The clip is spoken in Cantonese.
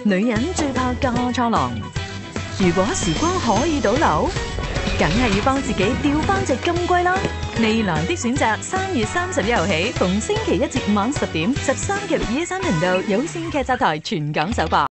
女人最怕嫁錯郎。如果時光可以倒流，梗係要幫自己調翻隻金龜啦！未來的選擇3月31號起，逢星期一至五晚10點，13嘅BS3頻道有線劇集台全港首播。